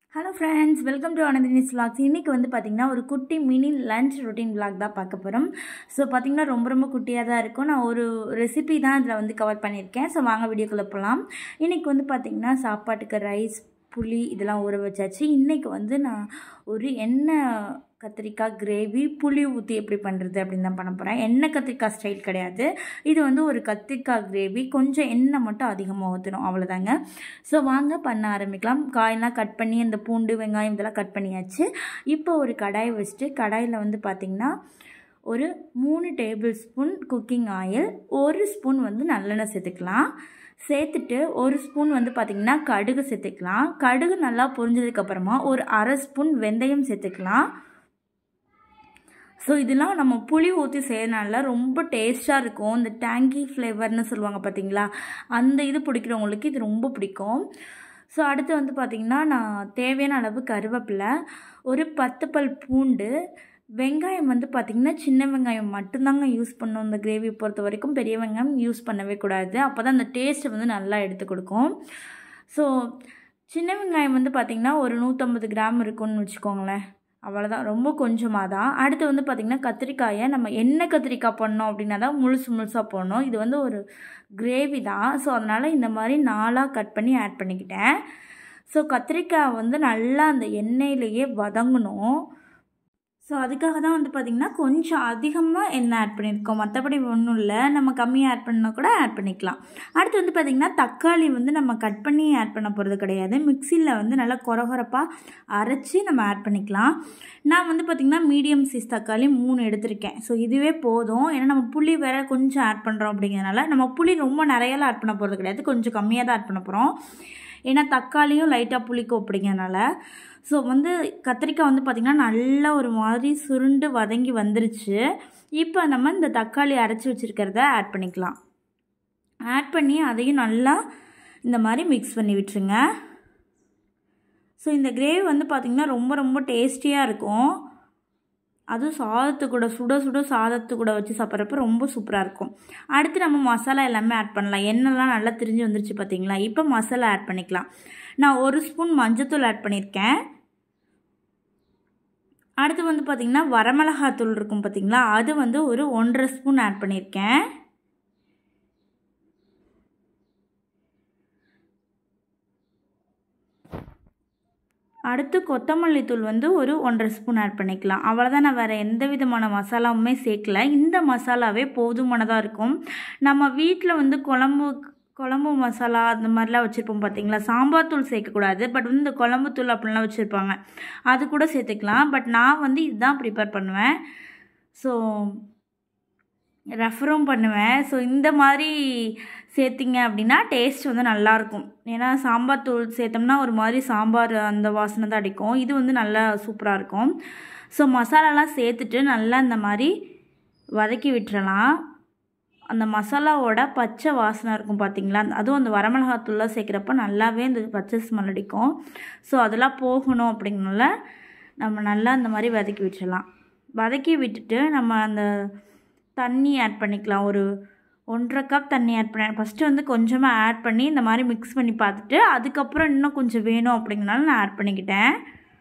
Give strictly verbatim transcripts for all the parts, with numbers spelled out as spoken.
Hello friends, welcome to Ananthi Dinesh Vlogs. இன்னைக்கு வந்து பாத்தீங்கன்னா ஒரு குட்டி மினி லஞ்ச் ரொட்டீன் vlog தான் பார்க்க போறோம். சோ பாத்தீங்கன்னா ரொம்ப ரொம்ப குட்டியா தான் இருக்கும். நான் ஒரு ரெசிபி தான் இதல வந்து கவர் பண்ணிருக்கேன். சோ வாங்க வீடியோக்குள்ள போலாம். இன்னைக்கு வந்து பாத்தீங்கன்னா சாப்பாட்டுக்கு ரைஸ், புளி இதெல்லாம் ஊற வச்சாச்சு. இன்னைக்கு வந்து நான் ஒரு எண்ணெய் கத்திரிக்காய் கிரேவி புளி ஊற்றி எப்படி பண்ணுறது அப்படின்னு தான் பண்ண போகிறேன். எண்ணெய் கத்திரிக்காய் ஸ்டைல் கிடையாது, இது வந்து ஒரு கத்திரிக்காய் கிரேவி. கொஞ்சம் எண்ணெய் மட்டும் அதிகமாக ஊற்றணும், அவ்வளோதாங்க. ஸோ வாங்க பண்ண ஆரம்பிக்கலாம். காயெல்லாம் கட் பண்ணி இந்த பூண்டு வெங்காயம் இதெல்லாம் கட் பண்ணியாச்சு. இப்போ ஒரு கடாயை வச்சுட்டு கடாயில் வந்து பார்த்திங்கன்னா ஒரு மூணு டேபிள் ஸ்பூன் குக்கிங் ஆயில், ஒரு ஸ்பூன் வந்து நல்லெண்ணெய் சேர்த்துக்கலாம். சேர்த்துட்டு ஒரு ஸ்பூன் வந்து பார்த்திங்கன்னா கடுகு சேர்த்துக்கலாம். கடுகு நல்லா பொரிஞ்சதுக்கப்புறமா ஒரு அரை ஸ்பூன் வெந்தயம் சேர்த்துக்கலாம். ஸோ இதெல்லாம் நம்ம புளி ஊற்றி செய்யறதுனால ரொம்ப டேஸ்ட்டாக இருக்கும். இந்த டேங்கி ஃப்ளேவர்னு சொல்லுவாங்க பார்த்தீங்களா, அந்த இது பிடிக்கிறவங்களுக்கு இது ரொம்ப பிடிக்கும். ஸோ அடுத்து வந்து பார்த்திங்கன்னா நான் தேவையான அளவு கருவேப்பிலை, ஒரு பத்து பல் பூண்டு, வெங்காயம் வந்து பார்த்திங்கன்னா சின்ன வெங்காயம் மட்டும்தாங்க யூஸ் பண்ணணும் இந்த கிரேவி பொறுத்த வரைக்கும். பெரிய வெங்காயம் யூஸ் பண்ணவே கூடாது, அப்போ தான் அந்த டேஸ்ட்டை வந்து நல்லா எடுத்து கொடுக்கும். ஸோ சின்ன வெங்காயம் வந்து பார்த்திங்கன்னா ஒரு நூற்றம்பது கிராம் இருக்குன்னு வச்சுக்கோங்களேன், அவ்வளோதான், ரொம்ப கொஞ்சமாக தான். அடுத்து வந்து பார்த்திங்கன்னா கத்திரிக்காயை நம்ம எண்ணெய் கத்திரிக்காய் பண்ணோம் அப்படின்னா தான் முழுசு முழுசாக போடணும். இது வந்து ஒரு கிரேவி தான், ஸோ அதனால் இந்த மாதிரி நாலாக கட் பண்ணி ஆட் பண்ணிக்கிட்டேன். ஸோ கத்திரிக்காய் வந்து நல்லா அந்த எண்ணெயிலேயே வதங்கணும். ஸோ அதுக்காக தான் வந்து பார்த்திங்கன்னா கொஞ்சம் அதிகமாக எண்ணெய் ஆட் பண்ணியிருக்கோம், மற்றபடி ஒன்றும் இல்லை. நம்ம கம்மியாக ஆட் பண்ணால் கூட ஆட் பண்ணிக்கலாம். அடுத்து வந்து பார்த்திங்கன்னா தக்காளி வந்து நம்ம கட் பண்ணி ஆட் பண்ண போகிறது கிடையாது, மிக்சியில் வந்து நல்லா கொரகொரப்பாக அரைச்சி நம்ம ஆட் பண்ணிக்கலாம். நான் வந்து பார்த்திங்கன்னா மீடியம் சைஸ் தக்காளி மூணு எடுத்திருக்கேன். ஸோ இதுவே போதும், ஏன்னா நம்ம புளி வேறு கொஞ்சம் ஆட் பண்ணுறோம் அப்படிங்கிறதுனால நம்ம புளி ரொம்ப நிறையலாம் ஆட் பண்ண போகிறது கிடையாது, கொஞ்சம் கம்மியாக தான் ஆட் பண்ண போகிறோம். ஏன்னா தக்காளியும் லைட்டாக புளிக்கும் அப்படிங்கிறனால. ஸோ வந்து கத்திரிக்காய் வந்து பார்த்திங்கன்னா நல்லா ஒரு மாதிரி சுருண்டு வதங்கி வந்துருச்சு. இப்போ நம்ம இந்த தக்காளி அரைச்சி வச்சுருக்கிறத ஆட் பண்ணிக்கலாம். ஆட் பண்ணி அதையும் நல்லா இந்த மாதிரி மிக்ஸ் பண்ணி விட்டுருங்க. ஸோ இந்த கிரேவி வந்து பார்த்திங்கன்னா ரொம்ப ரொம்ப டேஸ்டியாக இருக்கும். அதுவும் சாதத்து கூட சுட சுட சாதத்து கூட வச்சு சாப்பிட்றப்ப ரொம்ப சூப்பராக இருக்கும். அடுத்து நம்ம மசாலா எல்லாமே ஆட் பண்ணலாம். எண்ணெய்லாம் நல்லா திரிஞ்சு வந்துருச்சு பார்த்திங்களா. இப்போ மசாலா ஆட் பண்ணிக்கலாம். நான் ஒரு ஸ்பூன் மஞ்சத்தூள் ஆட் பண்ணியிருக்கேன். அடுத்து வந்து பார்த்திங்கன்னா வரமிளகாத்தூள் இருக்கும் பார்த்திங்களா, அது வந்து ஒரு ஒன்றரை ஸ்பூன் ஆட் பண்ணியிருக்கேன். அடுத்து கொத்தமல்லி தூள் வந்து ஒரு ஒன்றரை ஸ்பூன் ஆட் பண்ணிக்கலாம். அவ்வளோதான், நான் வேறு எந்த விதமான மசாலாவுமே சேர்க்கல. இந்த மசாலாவே போதுமானதாக இருக்கும். நம்ம வீட்டில் வந்து குழம்பு குழம்பு மசாலா அந்த மாதிரிலாம் வச்சுருப்போம் பார்த்திங்களா, சாம்பார் தூள் சேர்க்கக்கூடாது, பட் வந்து இந்த குழம்பு தூள் அப்படின்லாம் வச்சுருப்பாங்க, அது கூட சேர்த்துக்கலாம். பட் நான் வந்து இதுதான் ப்ரிப்பேர் பண்ணுவேன், ஸோ ரெஃபரும் பண்ணுவேன். ஸோ இந்த மாதிரி சேர்த்திங்க அப்படின்னா டேஸ்ட் வந்து நல்லாயிருக்கும். ஏன்னா சாம்பார் தூள் சேர்த்தோம்னா ஒரு மாதிரி சாம்பார் அந்த வாசனை தான் அடிக்கும், இது வந்து நல்லா சூப்பராக இருக்கும். ஸோ மசாலாலாம் சேர்த்துட்டு நல்லா இந்த மாதிரி வதக்கி விட்டுறலாம். அந்த மசாலாவோட பச்சை வாசனை இருக்கும் பார்த்திங்களா, அதுவும் அந்த வரமிளகாத்தூள்லாம் சேர்க்குறப்ப நல்லாவே இந்த பச்சை ஸ்மெல் அடிக்கும். ஸோ அதெல்லாம் போகணும் அப்படிங்கனால நம்ம நல்லா இந்த மாதிரி வதக்கி விட்டுறலாம். வதக்கி விட்டுட்டு நம்ம அந்த தண்ணி ஆட் பண்ணிக்கலாம். ஒரு ஒன்றரை கப் தண்ணி ஆட் பண்ண, ஃபஸ்ட்டு வந்து கொஞ்சமாக ஆட் பண்ணி இந்த மாதிரி மிக்ஸ் பண்ணி பார்த்துட்டு அதுக்கப்புறம் இன்னும் கொஞ்சம் வேணும் அப்படிங்கனால நான் ஆட் பண்ணிக்கிட்டேன்.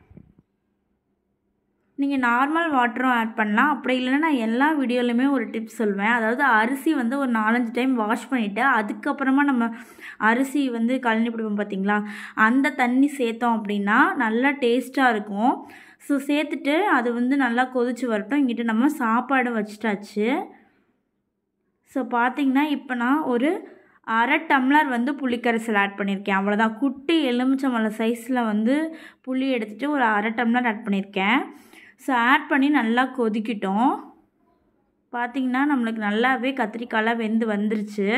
நீங்கள் நார்மல் வாட்டரும் ஆட் பண்ணலாம், அப்படி இல்லைன்னா நான் எல்லா வீடியோலையுமே ஒரு டிப்ஸ் சொல்வேன். அதாவது அரிசி வந்து ஒரு நாலஞ்சு டைம் வாஷ் பண்ணிவிட்டு அதுக்கப்புறமா நம்ம அரிசி வந்து கழனி பிடிப்போம் பார்த்திங்களா, அந்த தண்ணி சேர்த்தோம் அப்படின்னா நல்லா டேஸ்ட்டாக இருக்கும். ஸோ சேர்த்துட்டு அது வந்து நல்லா கொதிச்சு வரட்டும். இங்கிட்ட நம்ம சாப்பாடு வச்சுட்டாச்சு. ஸோ பார்த்திங்கன்னா இப்போ நான் ஒரு அரை டம்ளர் வந்து புளிக்கரைசல் ஆட் பண்ணியிருக்கேன். அவ்வளோதான், குட்டி எலுமிச்சம்பழம் சைஸில் வந்து புளி எடுத்துகிட்டு ஒரு அரை டம்ளர் ஆட் பண்ணியிருக்கேன். ஸோ ஆட் பண்ணி நல்லா கொதிக்கிட்டோம். பார்த்திங்கன்னா நம்மளுக்கு நல்லாவே கத்திரிக்காயெலாம் வெந்து வந்துருச்சு.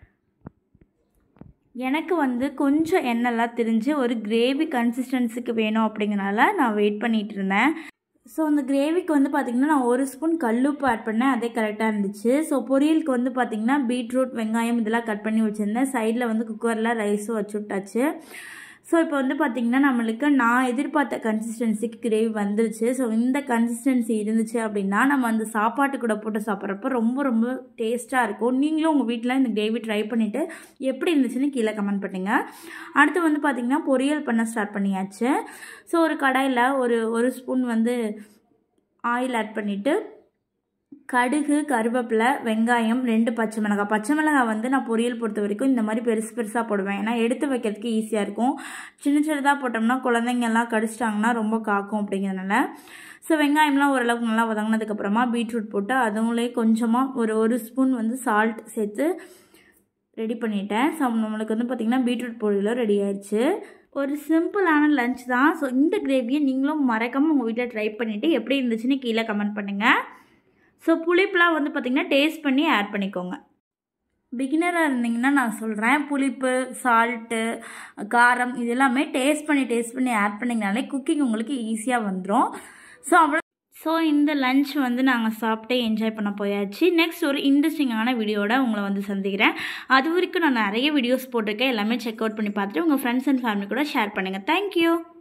எனக்கு வந்து கொஞ்சம் எண்ணெய்லாம் திரிஞ்சு ஒரு கிரேவி கன்சிஸ்டன்சிக்கு வேணும் அப்படிங்கிறனால நான் வெயிட் பண்ணிகிட்டு இருந்தேன். ஸோ அந்த கிரேவிக்கு வந்து பார்த்திங்கன்னா நான் ஒரு ஸ்பூன் கல்லுப்பு ஆட் பண்ணேன், அதே கரெக்டாக இருந்துச்சு. ஸோ பொரியலுக்கு வந்து பார்த்திங்கன்னா பீட்ரூட் வெங்காயம் இதெல்லாம் கட் பண்ணி வச்சுருந்தேன். சைடில் வந்து குக்கரில் ரைஸும் வச்சு விட்டாச்சு. ஸோ இப்போ வந்து பார்த்திங்கன்னா நம்மளுக்கு நான் எதிர்பார்த்த கன்சிஸ்டன்சிக்கு கிரேவி வந்துருச்சு. ஸோ இந்த கன்சிஸ்டன்சி இருந்துச்சு அப்படின்னா நம்ம அந்த சாப்பாட்டு கூட போட்டு சாப்பிட்றப்ப ரொம்ப ரொம்ப டேஸ்ட்டாக இருக்கும். நீங்களும் உங்கள் வீட்டில் இந்த கிரேவி ட்ரை பண்ணிவிட்டு எப்படி இருந்துச்சுன்னு கீழே கமெண்ட் பண்ணுங்கள். அடுத்து வந்து பார்த்திங்கன்னா பொரியல் பண்ண ஸ்டார்ட் பண்ணியாச்சு. ஸோ ஒரு கடாயில் ஒரு ஒரு ஸ்பூன் வந்து ஆயில் ஆட் பண்ணிவிட்டு கடுகு, கருவேப்பிலை, வெங்காயம், ரெண்டு பச்சை மிளகாய். பச்சை மிளகாய் வந்து நான் பொரியல் பொறுத்த வரைக்கும் இந்த மாதிரி பெருசு பெருசாக போடுவேன். ஏன்னா எடுத்து வைக்கிறதுக்கு ஈஸியாக இருக்கும். சின்ன சின்னதாக போட்டோம்னா குழந்தைங்கள்லாம் கடிச்சிட்டாங்கன்னா ரொம்ப காக்கும் அப்படிங்கிறதுனால. ஸோ வெங்காயம்லாம் ஓரளவுக்கு நல்லா வதங்கினதுக்கப்புறமா பீட்ரூட் போட்டு அதுங்களே கொஞ்சமாக ஒரு ஒரு ஸ்பூன் வந்து சால்ட் சேர்த்து ரெடி பண்ணிட்டேன். ஸோ நம்மளுக்கு வந்து பார்த்திங்கன்னா பீட்ரூட் பொரியலும் ரெடி ஆயிடுச்சு. ஒரு சிம்பிளான லஞ்ச் தான். ஸோ இந்த கிரேவியை நீங்களும் மறக்காமல் உங்கள் வீட்டில் ட்ரை பண்ணிவிட்டு எப்படி இருந்துச்சுன்னு கீழே கமெண்ட் பண்ணுங்கள். ஸோ புளிப்புலாம் வந்து பார்த்திங்கன்னா டேஸ்ட் பண்ணி ஆட் பண்ணிக்கோங்க. பிகினராக இருந்தீங்கன்னா நான் சொல்கிறேன், புளிப்பு, சால்ட்டு, காரம் இது எல்லாமே டேஸ்ட் பண்ணி டேஸ்ட் பண்ணி ஆட் பண்ணிங்கனாலே குக்கிங் உங்களுக்கு ஈஸியாக வந்துடும். ஸோ அவ்வளோ. ஸோ இந்த லஞ்ச் வந்து நாங்கள் சாப்பிட்டு என்ஜாய் பண்ண போயாச்சு. நெக்ஸ்ட் ஒரு இன்ட்ரெஸ்டிங்கான வீடியோட உங்களை வந்து சந்திக்கிறேன். அது வரைக்கும் நான் நிறைய வீடியோஸ் போட்டிருக்கேன். எல்லாமே செக் அவுட் பண்ணி பார்த்துட்டு உங்கள் ஃப்ரெண்ட்ஸ் அண்ட் ஃபேமிலி கூட ஷேர் பண்ணுங்கள். தேங்க்யூ.